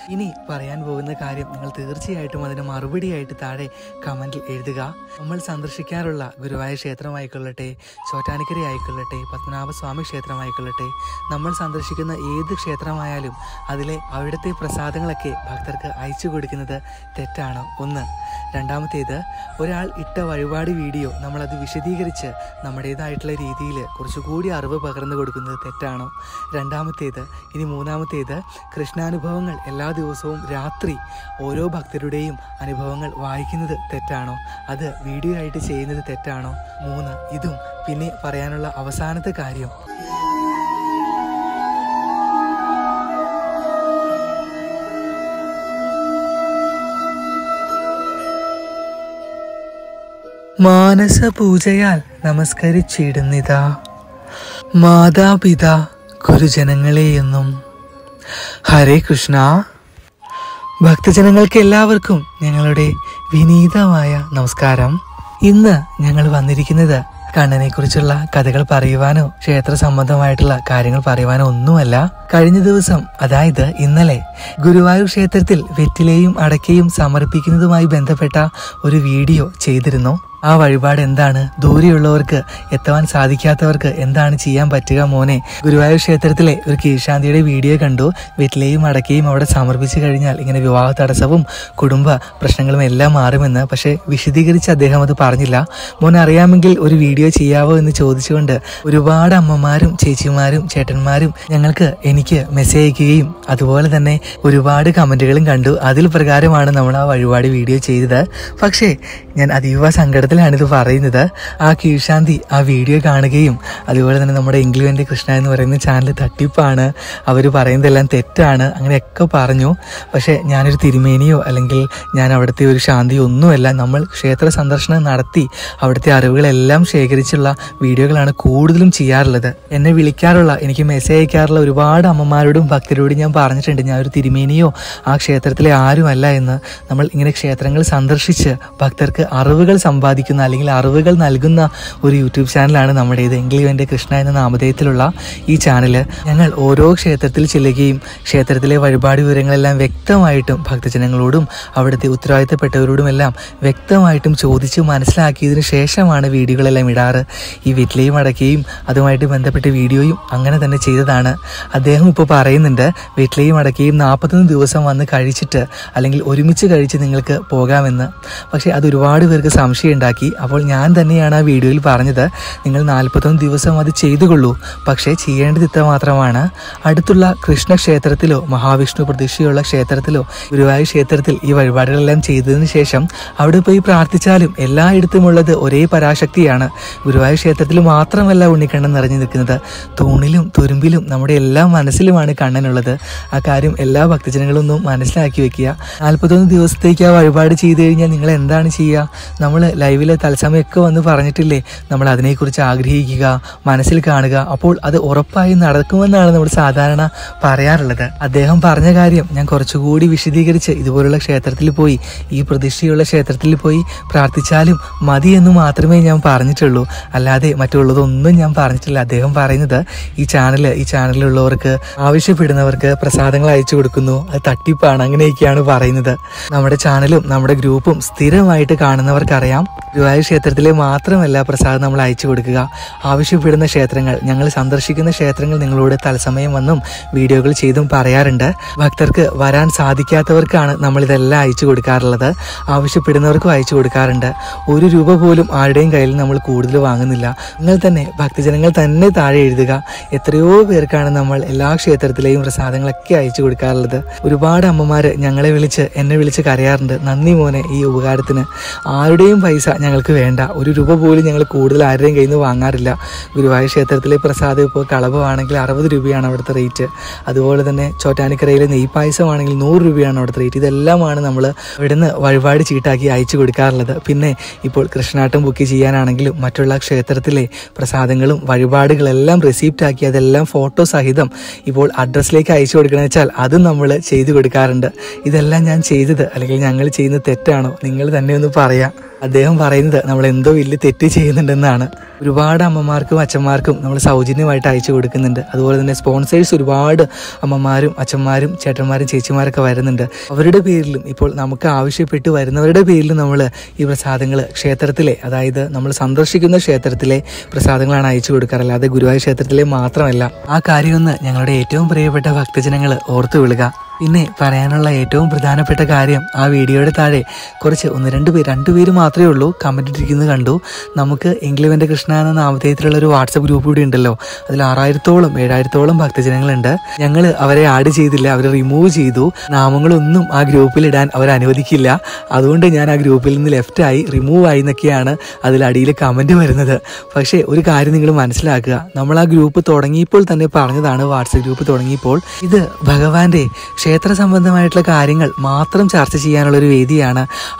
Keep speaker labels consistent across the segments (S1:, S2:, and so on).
S1: ഇനി പറയാൻ പോകുന്ന കാര്യം നിങ്ങൾ തീർച്ചയായിട്ടും അതിന് മറുപടിയായിട്ട് താഴെ കമൻറ്റിൽ എഴുതുക. നമ്മൾ സന്ദർശിക്കാറുള്ള ഗുരുവായൂർ ക്ഷേത്രമായിക്കൊള്ളട്ടെ, ചോറ്റാനിക്കര ആയിക്കൊള്ളട്ടെ, പത്മനാഭസ്വാമി ക്ഷേത്രമായിക്കൊള്ളട്ടെ, നമ്മൾ സന്ദർശിക്കുന്ന ഏത് ക്ഷേത്രമായാലും അതിലെ അവിടുത്തെ പ്രസാദങ്ങളൊക്കെ ഭക്തർക്ക് അയച്ചു കൊടുക്കുന്നത് തെറ്റാണോ? ഒന്ന്. രണ്ടാമത്തേത്, ഒരാൾ ഇട്ട വഴിപാട് വീഡിയോ നമ്മളത് വിശദീകരിച്ച് നമ്മുടേതായിട്ടുള്ള രീതിയിൽ കുറച്ചുകൂടി അറിവ് പകർന്നു കൊടുക്കുന്നത് തെറ്റാണോ? രണ്ടാമത്തേത്. ഇനി മൂന്നാമത്തേത്, കൃഷ്ണാനുഭവങ്ങൾ എല്ലാ ദിവസവും രാത്രി ഓരോ ഭക്തരുടെയും അനുഭവങ്ങൾ വായിക്കുന്നത് തെറ്റാണോ? അത് വീഡിയോ ആയിട്ട് ചെയ്യുന്നത് തെറ്റാണോ? മൂന്ന്. ഇതും പിന്നെ പറയാനുള്ള അവസാനത്തെ കാര്യം, മാനസപൂജയാൽ നമസ്കരിച്ചിടുന്നിതാ മാതാപിതാ ഗുരുജനങ്ങളെയെന്നും. ഹരേ കൃഷ്ണ. ഭക്തജനങ്ങൾക്ക് എല്ലാവർക്കും ഞങ്ങളുടെ വിനീതമായ നമസ്കാരം. ഇന്ന് ഞങ്ങൾ വന്നിരിക്കുന്നത് കണ്ണനെ കുറിച്ചുള്ള കഥകൾ പറയുവാനോ ക്ഷേത്ര സംബന്ധമായിട്ടുള്ള കാര്യങ്ങൾ പറയുവാനോ ഒന്നുമല്ല. കഴിഞ്ഞ ദിവസം, അതായത് ഇന്നലെ, ഗുരുവായൂർ ക്ഷേത്രത്തിൽ വെറ്റിലയും അടക്കയും സമർപ്പിക്കുന്നതുമായി ബന്ധപ്പെട്ട ഒരു വീഡിയോ ചെയ്തിരുന്നു. ആ വഴിപാട് എന്താണ്, ദൂരെയുള്ളവർക്ക് എത്താൻ സാധിക്കാത്തവർക്ക് എന്താണ് ചെയ്യാൻ പറ്റുക മോനെ? ഗുരുവായൂർ ക്ഷേത്രത്തിലെ ഒരു കീഴ്ശാന്തിയുടെ വീഡിയോ കണ്ടു. വെറ്റിലയും അടക്കയും അവിടെ സമർപ്പിച്ചു കഴിഞ്ഞാൽ ഇങ്ങനെ വിവാഹ തടസ്സവും കുടുംബ പ്രശ്നങ്ങളും എല്ലാം മാറുമെന്ന്. പക്ഷെ വിശദീകരിച്ച് അദ്ദേഹം അത് പറഞ്ഞില്ല. മോൻ അറിയാമെങ്കിൽ ഒരു വീഡിയോ ചെയ്യാവോ എന്ന് ചോദിച്ചുകൊണ്ട് ഒരുപാട് അമ്മമാരും ചേച്ചിമാരും ചേട്ടന്മാരും എനിക്ക് മെസ്സേജ് അയക്കുകയും അതുപോലെ തന്നെ ഒരുപാട് കമന്റുകളും കണ്ടു. അതിൽ പ്രകാരമാണ് നമ്മൾ ആ വഴിപാട് വീഡിയോ ചെയ്തത്. പക്ഷേ ഞാൻ അതീവ സങ്കടത്തിലാണിത് പറയുന്നത്. ആ കീഴ്ശാന്തി ആ വീഡിയോ കാണുകയും അതുപോലെ തന്നെ നമ്മുടെ ഇംഗ്ലീവൻ്റെ കൃഷ്ണ എന്ന് പറയുന്ന ചാനൽ തട്ടിപ്പാണ്, അവർ പറയുന്നതെല്ലാം തെറ്റാണ്, അങ്ങനെയൊക്കെ പറഞ്ഞു. പക്ഷേ ഞാനൊരു തിരുമേനിയോ അല്ലെങ്കിൽ ഞാൻ അവിടുത്തെ ഒരു ശാന്തിയോ ഒന്നുമല്ല. നമ്മൾ ക്ഷേത്ര സന്ദർശനം നടത്തി അവിടുത്തെ അറിവുകളെല്ലാം ശേഖരിച്ചുള്ള വീഡിയോകളാണ് കൂടുതലും ചെയ്യാറുള്ളത്. എന്നെ വിളിക്കാറുള്ള, എനിക്ക് മെസ്സേജ് അയക്കാറുള്ള ഒരുപാട് അമ്മമാരോടും ഭക്തരോടും ഞാൻ പറഞ്ഞിട്ടുണ്ട്, ഞാൻ ഒരു തിരുമേനിയോ ആ ക്ഷേത്രത്തിലെ ആരുമല്ല എന്ന്. നമ്മൾ ഇങ്ങനെ ക്ഷേത്രങ്ങൾ സന്ദർശിച്ച് ഭക്തർക്ക് അറിവുകൾ സമ്പാദിക്കുന്ന അല്ലെങ്കിൽ അറിവുകൾ നൽകുന്ന ഒരു യൂട്യൂബ് ചാനലാണ് നമ്മുടേത്. ഇംഗ്ലീവൻ്റെ കൃഷ്ണ എന്ന നാമധേയത്തിലുള്ള ഈ ചാനൽ. ഞങ്ങൾ ഓരോ ക്ഷേത്രത്തിൽ ചെല്ലുകയും ക്ഷേത്രത്തിലെ വഴിപാട് വിവരങ്ങളെല്ലാം വ്യക്തമായിട്ടും ഭക്തജനങ്ങളോടും അവിടുത്തെ ഉത്തരവാദിത്തപ്പെട്ടവരോടുമെല്ലാം വ്യക്തമായിട്ടും ചോദിച്ച് മനസ്സിലാക്കിയതിനു ശേഷമാണ് വീഡിയോകളെല്ലാം ഇടാറ്. ഈ വെറ്റിലയും അടക്കയും അതുമായിട്ട് ബന്ധപ്പെട്ട വീഡിയോയും അങ്ങനെ തന്നെ ചെയ്തതാണ്. അദ്ദേഹം ഇപ്പോൾ പറയുന്നുണ്ട് വെറ്റിലയും അടക്കയും 41 ദിവസം വന്ന് കഴിച്ചിട്ട് അല്ലെങ്കിൽ ഒരുമിച്ച് കഴിച്ച് നിങ്ങൾക്ക് പോകാമെന്ന്. പക്ഷേ അത് ഒരുപാട് പേർക്ക് സംശയം ഉണ്ടാക്കി. അപ്പോൾ ഞാൻ തന്നെയാണ് ആ വീഡിയോയിൽ പറഞ്ഞത്, നിങ്ങൾ 41 ദിവസം അത് ചെയ്തുകൊള്ളൂ, പക്ഷേ ചെയ്യേണ്ടത് ഇത്ര മാത്രമാണ്. അടുത്തുള്ള കൃഷ്ണക്ഷേത്രത്തിലോ മഹാവിഷ്ണു പ്രതിഷ്ഠയുള്ള ക്ഷേത്രത്തിലോ ഗുരുവായൂർ ക്ഷേത്രത്തിൽ ഈ വഴിപാടുകളെല്ലാം ചെയ്തതിന് ശേഷം അവിടെ പോയി പ്രാർത്ഥിച്ചാലും എല്ലായിടത്തുമുള്ളത് ഒരേ പരാശക്തിയാണ്. ഗുരുവായൂർ ക്ഷേത്രത്തിൽ മാത്രമല്ല ഉണ്ണിക്കണ്ണൻ നിറഞ്ഞു നിൽക്കുന്നത്, തൂണിലും തുരുമ്പിലും നമ്മുടെ എല്ലാ മനസ്സിലുമാണ് കണ്ണനുള്ളത്. ആ കാര്യം എല്ലാ ഭക്തജനങ്ങളൊന്നും മനസ്സിലാക്കി വെക്കുക. 41 ദിവസത്തേക്ക് ആ വഴിപാട് ചെയ്തു കഴിഞ്ഞാൽ നിങ്ങൾ എന്താണ് ചെയ്യുക? നമ്മൾ ലൈവിലെ തത്സമയമൊക്കെ വന്ന് പറഞ്ഞിട്ടില്ലേ, നമ്മൾ അതിനെക്കുറിച്ച് ആഗ്രഹിക്കുക, മനസ്സിൽ കാണുക, അപ്പോൾ അത് ഉറപ്പായി നടക്കുമെന്നാണ് നമ്മൾ സാധാരണ പറയാറുള്ളത്. അദ്ദേഹം പറഞ്ഞ കാര്യം ഞാൻ കുറച്ചുകൂടി വിശദീകരിച്ച് ഇതുപോലുള്ള ക്ഷേത്രത്തിൽ പോയി, ഈ പ്രതിഷ്ഠയുള്ള ക്ഷേത്രത്തിൽ പോയി പ്രാർത്ഥിച്ചാലും മതി എന്ന് മാത്രമേ ഞാൻ പറഞ്ഞിട്ടുള്ളൂ, അല്ലാതെ മറ്റുള്ളതൊന്നും ഞാൻ പറഞ്ഞിട്ടില്ല. അദ്ദേഹം പറയുന്നത് ഈ ചാനലിലുള്ളവർക്ക് ആവശ്യപ്പെടുന്നവർക്ക് പ്രസാദങ്ങൾ അയച്ചു കൊടുക്കുന്നു, അത് തട്ടിപ്പാണ്, അങ്ങനെയൊക്കെയാണ് പറയുന്നത്. നമ്മുടെ ചാനലും നമ്മുടെ ഗ്രൂപ്പും സ്ഥിരമായിട്ട് കാണുന്നവർക്കറിയാം, ഗുരുവായൂർ ക്ഷേത്രത്തിലെ മാത്രമല്ല പ്രസാദം നമ്മൾ അയച്ചു കൊടുക്കുക. ആവശ്യപ്പെടുന്ന ക്ഷേത്രങ്ങൾ, ഞങ്ങൾ സന്ദർശിക്കുന്ന ക്ഷേത്രങ്ങൾ നിങ്ങളോട് തത്സമയം വന്നും വീഡിയോകൾ ചെയ്തും പറയാറുണ്ട്. ഭക്തർക്ക് വരാൻ സാധിക്കാത്തവർക്കാണ് നമ്മളിതെല്ലാം അയച്ചു കൊടുക്കാറുള്ളത്. ആവശ്യപ്പെടുന്നവർക്കും അയച്ചു കൊടുക്കാറുണ്ട്. 1 രൂപ പോലും ആരുടെയും കയ്യിൽ നമ്മൾ കൂടുതൽ വാങ്ങുന്നില്ല. നിങ്ങൾ തന്നെ, ഭക്തജനങ്ങൾ തന്നെ താഴെ എഴുതുക, എത്രയോ പേർക്കാണ് നമ്മൾ എല്ലാ ക്ഷേത്രത്തിലെയും പ്രസാദങ്ങളൊക്കെ അയച്ചു കൊടുക്കാറുള്ളത്. ഒരുപാട് അമ്മമാർ എന്നെ വിളിച്ച് കരയാറുണ്ട്, നന്ദി മോനെ ഈ ഉപകാരത്തിന്. ആരുടെയും പൈസ ഞങ്ങൾക്ക് വേണ്ട, 1 രൂപ പോലും ഞങ്ങൾ കൂടുതൽ ആരുടെയും കയ്യിൽ നിന്ന് വാങ്ങാറില്ല. ഗുരുവായൂർ ക്ഷേത്രത്തിലെ പ്രസാദം ഇപ്പോൾ കളഭമാണെങ്കിൽ 60 രൂപയാണ് അവിടുത്തെ റേറ്റ്. അതുപോലെ തന്നെ ചോറ്റാനിക്കരയിലെ നെയ്പായസമാണെങ്കിൽ 100 രൂപയാണ് അവിടുത്തെ റേറ്റ്. ഇതെല്ലാമാണ് നമ്മൾ ഇവിടുന്ന് വഴിപാട് ചീട്ടാക്കി അയച്ചു കൊടുക്കാറുള്ളത്. പിന്നെ ഇപ്പോൾ കൃഷ്ണാട്ടം ബുക്ക് ചെയ്യാനാണെങ്കിലും മറ്റുള്ള ക്ഷേത്രത്തിലെ പ്രസാദങ്ങളും വഴിപാടുകളെല്ലാം റെസിപ്റ്റാക്കി അതെല്ലാം ഫോട്ടോ സഹിതം ഇപ്പോൾ അഡ്രസ്സിലേക്ക് അയച്ചു കൊടുക്കണമെന്ന് വെച്ചാൽ അതും നമ്മൾ ചെയ്തു കൊടുക്കാറുണ്ട്. ഇതെല്ലാം ഞാൻ ചെയ്തത് അല്ലെങ്കിൽ ഞങ്ങൾ ചെയ്യുന്നത് തെറ്റാണോ? നിങ്ങൾ തന്നെ ഒന്ന് പറയാം. അദ്ദേഹം പറയുന്നത് നമ്മൾ എന്തോ വലിയ തെറ്റ് ചെയ്യുന്നുണ്ടെന്നാണ്. ഒരുപാട് അമ്മമാർക്കും അച്ഛന്മാർക്കും നമ്മൾ സൗജന്യമായിട്ട് അയച്ചു കൊടുക്കുന്നുണ്ട്. അതുപോലെ തന്നെ സ്പോൺസേഴ്സ് ഒരുപാട് അമ്മമാരും അച്ഛന്മാരും ചേട്ടന്മാരും ചേച്ചിമാരൊക്കെ വരുന്നുണ്ട്. അവരുടെ പേരിലും ഇപ്പോൾ നമുക്ക് ആവശ്യപ്പെട്ട് വരുന്നവരുടെ പേരിലും നമ്മൾ ഈ പ്രസാദങ്ങൾ ക്ഷേത്രത്തിലെ, അതായത് നമ്മൾ സന്ദർശിക്കുന്ന ക്ഷേത്രത്തിലെ പ്രസാദങ്ങളാണ് അയച്ചു കൊടുക്കാറ്, അല്ലാതെ ഗുരുവായൂർ ക്ഷേത്രത്തിലെ മാത്രമല്ല. ആ കാര്യമൊന്ന് ഞങ്ങളുടെ ഏറ്റവും പ്രിയപ്പെട്ട ഭക്തജനങ്ങൾ ഓർത്തു വിളുക. പിന്നെ പറയാനുള്ള ഏറ്റവും പ്രധാനപ്പെട്ട കാര്യം, ആ വീഡിയോയുടെ താഴെ കുറച്ച് രണ്ടുപേര് മാത്രമേ ഉള്ളൂ കമന്റ് ഇട്ടിരിക്കുന്നത് കണ്ടു. നമുക്ക് എങ്കിലുവെന്റെ കൃഷ്ണ എന്ന നാമധേയത്തിലുള്ള ഒരു വാട്സപ്പ് ഗ്രൂപ്പ് കൂടി ഉണ്ടല്ലോ. അതിൽ 6000-7000 ഭക്തജനങ്ങളുണ്ട്. ഞങ്ങൾ അവരെ ആഡ് ചെയ്തില്ല, അവരെ റിമൂവ് ചെയ്തു. നാമങ്ങളൊന്നും ആ ഗ്രൂപ്പിൽ ഇടാൻ അവർ അനുവദിക്കില്ല. അതുകൊണ്ട് ഞാൻ ആ ഗ്രൂപ്പിൽ നിന്ന് ലെഫ്റ്റായി, റിമൂവ് ആയി എന്നൊക്കെയാണ് അതിലടിയിൽ കമന്റ് വരുന്നത്. പക്ഷേ ഒരു കാര്യം നിങ്ങൾ മനസ്സിലാക്കുക, നമ്മൾ ആ ഗ്രൂപ്പ് തുടങ്ങിയപ്പോൾ തന്നെ പറഞ്ഞതാണ്, വാട്സപ്പ് ഗ്രൂപ്പ് തുടങ്ങിയപ്പോൾ ഇത് ഭഗവാന്റെ ക്ഷേത്ര സംബന്ധമായിട്ടുള്ള കാര്യങ്ങൾ മാത്രം ചർച്ച ചെയ്യാനുള്ള ഒരു വേദിയാണ്.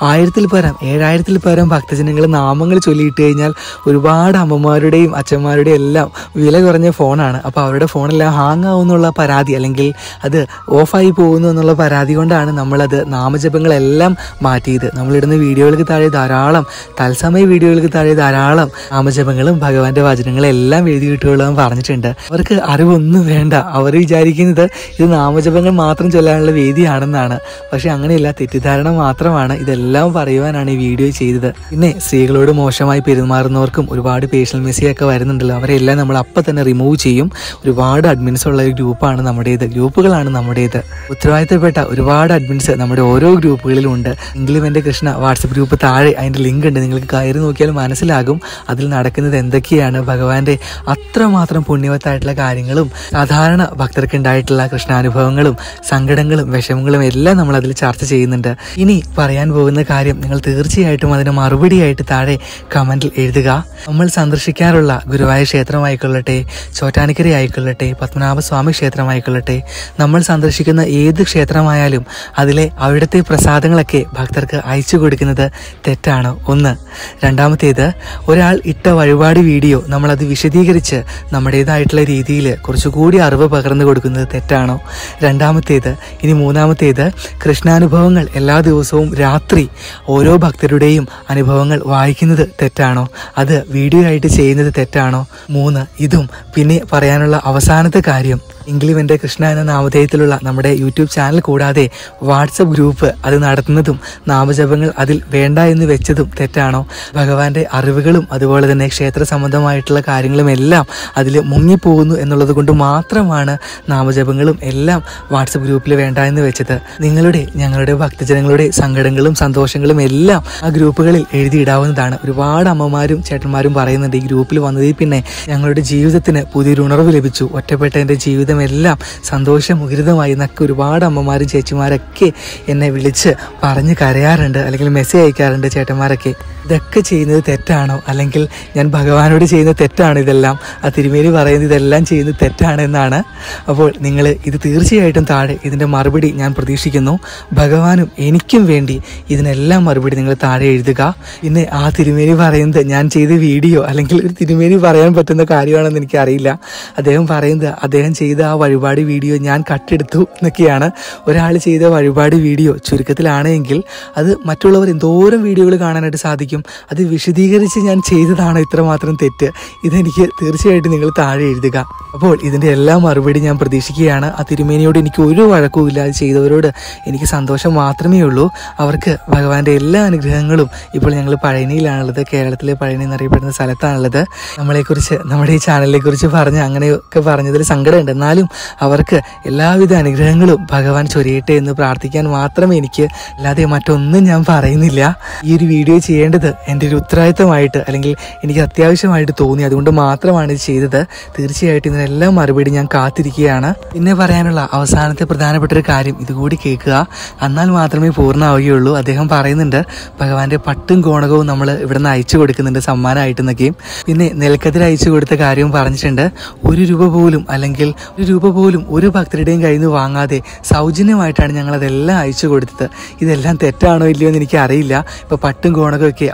S1: 1000-7000 ഭക്തജനങ്ങൾ നാമങ്ങൾ ചൊല്ലിയിട്ട് കഴിഞ്ഞാൽ ഒരുപാട് അമ്മമാരുടെയും അച്ഛന്മാരുടെയും എല്ലാം വില കുറഞ്ഞ ഫോണാണ്. അപ്പോൾ അവരുടെ ഫോണെല്ലാം ഹാങ് ആവുന്നുള്ള പരാതി, അല്ലെങ്കിൽ അത് ഓഫായി പോകുന്നു എന്നുള്ള പരാതി കൊണ്ടാണ് നമ്മളത് നാമജപങ്ങളെല്ലാം മാറ്റിയത്. നമ്മളിടുന്ന വീഡിയോകൾക്ക് താഴെ ധാരാളം, തത്സമയ വീഡിയോകൾക്ക് താഴെ ധാരാളം നാമജപങ്ങളും ഭഗവാന്റെ വചനങ്ങളും എല്ലാം എഴുതി കിട്ടുകയുള്ളതെന്ന് പറഞ്ഞിട്ടുണ്ട്. അവർക്ക് അറിവൊന്നും വേണ്ട. അവർ വിചാരിക്കുന്നത് ഇത് നാമജപങ്ങൾ മാത്രം ചൊല്ലാനുള്ള വേദിയാണെന്നാണ്. പക്ഷെ അങ്ങനെയല്ല, തെറ്റിദ്ധാരണ മാത്രമാണ്. ഇതെല്ലാം പറയുവാനാണ് ഈ വീഡിയോ ചെയ്തത്. പിന്നെ സ്ത്രീകളോട് മോശമായി പെരുമാറുന്നവർക്കും ഒരുപാട് പേഴ്സണൽ മെസ്സേജ് ഒക്കെ വരുന്നുണ്ടല്ലോ, അവരെല്ലാം നമ്മൾ അപ്പം തന്നെ റിമൂവ് ചെയ്യും. ഒരുപാട് അഡ്മിൻസ് ഉള്ള ഒരു ഗ്രൂപ്പാണ് ഗ്രൂപ്പുകളാണ് നമ്മുടേത്. ഉത്തരവാദിത്തപ്പെട്ട ഒരുപാട് അഡ്മിൻസ് നമ്മുടെ ഓരോ ഗ്രൂപ്പുകളിലും ഉണ്ട്. എങ്കിലും എൻ്റെ കൃഷ്ണ വാട്സപ്പ് ഗ്രൂപ്പ് താഴെ അതിൻ്റെ ലിങ്ക് ഉണ്ട്, നിങ്ങൾക്ക് കയറി നോക്കിയാൽ മനസ്സിലാകും അതിൽ നടക്കുന്നത് എന്തൊക്കെയാണ്. ഭഗവാന്റെ അത്രമാത്രം പുണ്യവത്തായിട്ടുള്ള കാര്യങ്ങളും സാധാരണ ഭക്തർക്ക് ഉണ്ടായിട്ടുള്ള കൃഷ്ണാനുഭവങ്ങളും സങ്കടങ്ങളും വിഷമങ്ങളും എല്ലാം നമ്മൾ അതിൽ ചർച്ച ചെയ്യുന്നുണ്ട്. ഇനി പറയാൻ പോകുന്ന കാര്യം നിങ്ങൾ തീർച്ചയായിട്ടും അതിന് മറുപടിയായിട്ട് താഴെ കമന്റിൽ എഴുതുക. നമ്മൾ സന്ദർശിക്കാറുള്ള ഗുരുവായൂർ ക്ഷേത്രമായിക്കൊള്ളട്ടെ, ചോറ്റാനിക്കര ആയിക്കൊള്ളട്ടെ, പത്മനാഭസ്വാമി ക്ഷേത്രമായിക്കൊള്ളട്ടെ, നമ്മൾ സന്ദർശിക്കുന്ന ഏത് ക്ഷേത്രമായാലും അതിലെ അവിടുത്തെ പ്രസാദങ്ങളൊക്കെ ഭക്തർക്ക് അയച്ചു കൊടുക്കുന്നത് തെറ്റാണോ? ഒന്ന്. രണ്ടാമത്തേത്, ഒരാൾ ഇട്ട വഴിപാട് വീഡിയോ നമ്മളത് വിശദീകരിച്ച് നമ്മുടേതായിട്ടുള്ള രീതിയിൽ കുറച്ചുകൂടി അറിവ് പകർന്നു കൊടുക്കുന്നത് തെറ്റാണോ? രണ്ടാമത്തേത്. ഇനി മൂന്നാമത്തേത്, കൃഷ്ണാനുഭവങ്ങൾ എല്ലാ ദിവസവും രാത്രി ഓരോ ഭക്തരുടെയും അനുഭവങ്ങൾ വായിക്കുന്നത് തെറ്റാണോ? അത് വീഡിയോ ആയിട്ട് ചെയ്യുന്നത് തെറ്റാണോ? 3. ഇതും. പിന്നെ പറയാനുള്ള അവസാനത്തെ കാര്യം, എങ്കിലും എൻ്റെ കൃഷ്ണ എന്ന നാമധേയത്തിലുള്ള നമ്മുടെ യൂട്യൂബ് ചാനൽ കൂടാതെ വാട്സപ്പ് ഗ്രൂപ്പ് അത് നടത്തുന്നതും നാമജപങ്ങൾ അതിൽ വേണ്ട എന്ന് വെച്ചതും തെറ്റാണോ? ഭഗവാന്റെ അറിവുകളും അതുപോലെ തന്നെ ക്ഷേത്ര സംബന്ധമായിട്ടുള്ള കാര്യങ്ങളും എല്ലാം അതിൽ മുങ്ങിപ്പോകുന്നു എന്നുള്ളത് കൊണ്ട് മാത്രമാണ് നാമജപങ്ങളും എല്ലാം വാട്സപ്പ് ഗ്രൂപ്പിൽ വേണ്ട എന്ന് വെച്ചത്. ഞങ്ങളുടെ ഭക്തജനങ്ങളുടെ സങ്കടങ്ങളും സന്തോഷങ്ങളും എല്ലാം ആ ഗ്രൂപ്പുകളിൽ എഴുതിയിടാവുന്നതാണ്. ഒരുപാട് അമ്മമാരും ചേട്ടന്മാരും പറയുന്നുണ്ട്, ഈ ഗ്രൂപ്പിൽ വന്നതിൽ പിന്നെ ഞങ്ങളുടെ ജീവിതത്തിന് പുതിയൊരു ഉണർവ് ലഭിച്ചു, ഒറ്റപ്പെട്ട എൻ്റെ ജീവിതം എല്ലാം സന്തോഷമുഖരിതമായി എന്നൊക്കെ ഒരുപാട് അമ്മമാരും ചേച്ചിമാരൊക്കെ എന്നെ വിളിച്ച് പറഞ്ഞ് കരയാറുണ്ട്, അല്ലെങ്കിൽ മെസ്സേജ് അയക്കാറുണ്ട് ചേട്ടന്മാരൊക്കെ. ഇതൊക്കെ ചെയ്യുന്നത് തെറ്റാണോ? അല്ലെങ്കിൽ ഞാൻ ഭഗവാനോട് ചെയ്യുന്ന തെറ്റാണ് ഇതെല്ലാം? ആ തിരുമേനി പറയുന്നത് ഇതെല്ലാം ചെയ്യുന്നത് തെറ്റാണ് എന്നാണ്. അപ്പോൾ നിങ്ങൾ ഇത് തീർച്ചയായിട്ടും താഴെ ഇതിൻ്റെ മറുപടി ഞാൻ പ്രതീക്ഷിക്കുന്നു. ഭഗവാനും എനിക്കും വേണ്ടി ഇതിനെല്ലാം മറുപടി നിങ്ങൾ താഴെ എഴുതുക. പിന്നെ ആ തിരുമേനി പറയുന്നത് ഞാൻ ചെയ്ത വീഡിയോ, അല്ലെങ്കിൽ ഒരു തിരുമേനി പറയാൻ പറ്റുന്ന കാര്യമാണെന്ന് എനിക്കറിയില്ല. അദ്ദേഹം പറയുന്നത് അദ്ദേഹം ചെയ്ത ആ വഴിപാട് വീഡിയോ ഞാൻ കട്ടെടുത്തു എന്നൊക്കെയാണ്. ഒരാൾ ചെയ്ത വഴിപാട് വീഡിയോ ചുരുക്കത്തിലാണെങ്കിൽ അത് മറ്റുള്ളവർ എന്തോരം വീഡിയോകൾ കാണാനായിട്ട് സാധിക്കും. അത് വിശദീകരിച്ച് ഞാൻ ചെയ്തതാണ് ഇത്രമാത്രം തെറ്റ്, ഇതെനിക്ക് തീർച്ചയായിട്ടും നിങ്ങൾ താഴെ എഴുതുക. അപ്പോൾ ഇതിൻ്റെ എല്ലാ മറുപടി ഞാൻ പ്രതീക്ഷിക്കുകയാണ്. ആ തിരുമേനിയോട് എനിക്ക് ഒരു വഴക്കുമില്ല, അത് ചെയ്തവരോട് എനിക്ക് സന്തോഷം മാത്രമേ ഉള്ളൂ. അവർക്ക് ഭഗവാന്റെ എല്ലാ അനുഗ്രഹങ്ങളും. ഇപ്പോൾ ഞങ്ങൾ പഴനിയിലാണുള്ളത്, കേരളത്തിലെ പഴനി എന്നറിയപ്പെടുന്ന സ്ഥലത്താണുള്ളത്. നമ്മളെക്കുറിച്ച്, നമ്മുടെ ഈ ചാനലിനെ കുറിച്ച് പറഞ്ഞ് അങ്ങനെയൊക്കെ പറഞ്ഞതിൽ സങ്കടമുണ്ട്. എന്നാലും അവർക്ക് എല്ലാവിധ അനുഗ്രഹങ്ങളും ഭഗവാൻ ചൊരിയട്ടെ എന്ന് പ്രാർത്ഥിക്കാൻ മാത്രമേ എനിക്ക്, അല്ലാതെ മറ്റൊന്നും ഞാൻ പറയുന്നില്ല. ഈ ഒരു വീഡിയോ ചെയ്യേണ്ടത് എൻ്റെ ഒരു ഉത്തരവാദിത്തമായിട്ട്, അല്ലെങ്കിൽ എനിക്ക് അത്യാവശ്യമായിട്ട് തോന്നി, അതുകൊണ്ട് മാത്രമാണ് ഇത് ചെയ്തത്. തീർച്ചയായിട്ടും ഇതിനെല്ലാം മറുപടി ഞാൻ കാത്തിരിക്കുകയാണ്. പിന്നെ പറയാനുള്ള അവസാനത്തെ പ്രധാനപ്പെട്ട ഒരു കാര്യം ഇതുകൂടി കേൾക്കുക, എന്നാൽ മാത്രമേ പൂർണ്ണമാവുകയുള്ളൂ. അദ്ദേഹം പറയുന്നുണ്ട് ഭഗവാന്റെ പട്ടും കോണകവും നമ്മൾ ഇവിടെ നിന്ന് അയച്ചു കൊടുക്കുന്നുണ്ട് സമ്മാനമായിട്ടെന്നൊക്കെയും. പിന്നെ നെൽക്കതിർ അയച്ചു കൊടുത്ത കാര്യവും പറഞ്ഞിട്ടുണ്ട്. 1 രൂപ പോലും, അല്ലെങ്കിൽ 1 രൂപ പോലും ഒരു ഭക്തരുടെയും കയ്യിൽ നിന്ന് വാങ്ങാതെ സൗജന്യമായിട്ടാണ് ഞങ്ങൾ അതെല്ലാം അയച്ചു കൊടുത്തത്. ഇതെല്ലാം തെറ്റാണോ ഇല്ലയോ എന്ന് എനിക്ക് അറിയില്ല. ഇപ്പോൾ പട്ടും കോണകമൊക്കെ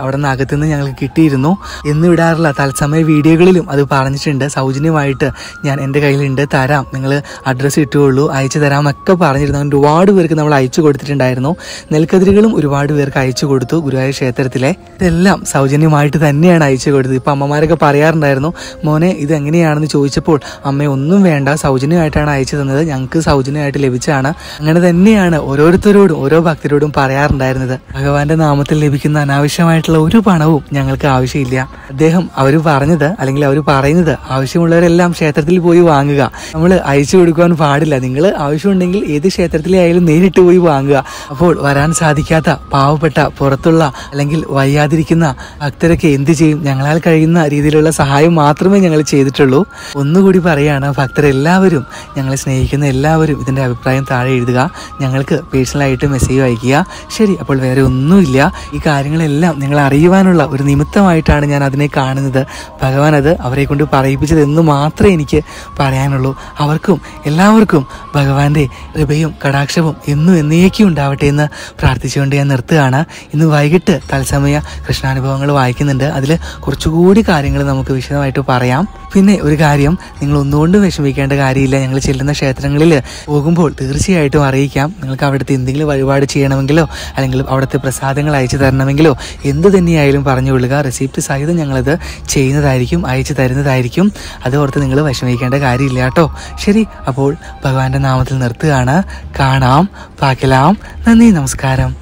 S1: അവിടെ നിന്ന് അകത്തുനിന്ന് ഞങ്ങൾക്ക് കിട്ടിയിരുന്നു. എന്ന് വിടാറുള്ള തത്സമയ വീഡിയോകളിലും അത് പറഞ്ഞിട്ടുണ്ട്. സൗജന്യമായിട്ട് ഞാൻ എൻ്റെ കയ്യിലുണ്ട്, തരാം, നിങ്ങൾ അഡ്രസ്സ് ഇട്ടുകൊള്ളൂ, അയച്ചു തരാമൊക്കെ പറഞ്ഞിരുന്നു. അങ്ങനെ ഒരുപാട് പേർക്ക് നമ്മൾ അയച്ചു കൊടുത്തിട്ടുണ്ടായിരുന്നു. നെൽക്കതിരുകളും ഒരുപാട് പേർക്ക് അയച്ചു കൊടുത്തു. ഗുരുവായൂർ ക്ഷേത്രത്തിലെ ഇതെല്ലാം സൗജന്യമായിട്ട് തന്നെയാണ് അയച്ചു കൊടുത്തത്. ഇപ്പം അമ്മമാരൊക്കെ പറയാറുണ്ടായിരുന്നു, മോനെ ഇത് എങ്ങനെയാണെന്ന് ചോദിച്ചപ്പോൾ അമ്മ ഒന്നും വേണ്ട, സൗജന്യമായിട്ടാണ് അയച്ചു തന്നത്, ഞങ്ങൾക്ക് സൗജന്യമായിട്ട് ലഭിച്ചതാണ്. അങ്ങനെ തന്നെയാണ് ഓരോരുത്തരോടും ഓരോ ഭക്തരോടും പറയാറുണ്ടായിരുന്നത്. ഭഗവാന്റെ നാമത്തിൽ ലഭിക്കുന്ന അനാവശ്യമായിട്ടുള്ള ഒരു പണവും ഞങ്ങൾക്ക് ആവശ്യമില്ല. അദ്ദേഹം അവർ പറഞ്ഞത് അല്ലെങ്കിൽ അവർ പറയുന്നത് ആവശ്യമുള്ളവരെല്ലാം ക്ഷേത്രത്തിൽ പോയി വാങ്ങുക, നമ്മൾ അയച്ചു കൊടുക്കുവാൻ പാടില്ല, നിങ്ങൾ ആവശ്യമുണ്ടെങ്കിൽ ഏത് ക്ഷേത്രത്തിലെ ആയാലും നേരിട്ട് പോയി വാങ്ങുക. അപ്പോൾ വരാൻ സാധിക്കാത്ത പാവപ്പെട്ട പുറത്തുള്ള അല്ലെങ്കിൽ വയ്യാതിരിക്കുന്ന ഭക്തരൊക്കെ എന്ത് ചെയ്യും? ഞങ്ങളാൽ കഴിയുന്ന രീതിയിലുള്ള സഹായം മാത്രമേ ഞങ്ങൾ ചെയ്തിട്ടുള്ളൂ. ഒന്നുകൂടി പറയാണ്, ഭക്തരെല്ലാവരും, ഞങ്ങളെ സ്നേഹിക്കുന്ന എല്ലാവരും ഇതിൻ്റെ അഭിപ്രായം താഴെ എഴുതുക, ഞങ്ങൾക്ക് പേഴ്സണലായിട്ട് മെസ്സേജ് അയക്കുക. ശരി, അപ്പോൾ വേറെ ഒന്നുമില്ല. ഈ കാര്യങ്ങളെല്ലാം നിങ്ങൾ അറിയുവാനുള്ള ഒരു നിമിത്തമായിട്ടാണ് ഞാൻ അതിനെ കാണുന്നത്. ഭഗവാൻ അത് അവരെ കൊണ്ട് പറയിപ്പിച്ചതെന്ന് മാത്രമേ എനിക്ക് പറയാനുള്ളൂ. അവർക്കും എല്ലാവർക്കും ഭഗവാന്റെ കൃപയും കടാക്ഷവും എന്നും എന്നേക്കും ഉണ്ടാവട്ടെ എന്ന് പ്രാർത്ഥിച്ചുകൊണ്ട് ഞാൻ നിർത്തുകയാണ്. ഇന്ന് വൈകിട്ട് തത്സമയ കൃഷ്ണാനുഭവങ്ങൾ വായിക്കുന്നുണ്ട്. അതിൽ കുറച്ചുകൂടി കാര്യങ്ങൾ നമുക്ക് വിശദമായിട്ട് പറയാം. പിന്നെ ഒരു കാര്യം, നിങ്ങൾ ഒന്നുകൊണ്ടും വിഷമിക്കേണ്ട കാര്യമില്ല. ഞങ്ങൾ ചെല്ലുന്ന ക്ഷേത്രങ്ങളിൽ പോകുമ്പോൾ തീർച്ചയായിട്ടും അറിയിക്കാം. നിങ്ങൾക്ക് അവിടുത്തെ എന്തെങ്കിലും വഴിപാട് ചെയ്യണമെങ്കിലോ അല്ലെങ്കിൽ അവിടുത്തെ പ്രസാദങ്ങൾ അയച്ചു തരണമെങ്കിലോ എന്ത് തന്നെയായാലും പറഞ്ഞുകൊള്ളുക. റെസിപ്റ്റ് സഹിതം ഞങ്ങളത് ചെയ്യുന്നതായിരിക്കും, അയച്ചു തരുന്നതായിരിക്കും. അത് ഓർത്ത് നിങ്ങൾ വിഷമിക്കേണ്ട കാര്യമില്ല കേട്ടോ. ശരി, അപ്പോൾ ഭഗവാന്റെ നാമത്തിൽ നിർത്തുകയാണ്. കാണാം, പാക്കലാം. നന്ദി, നമസ്കാരം.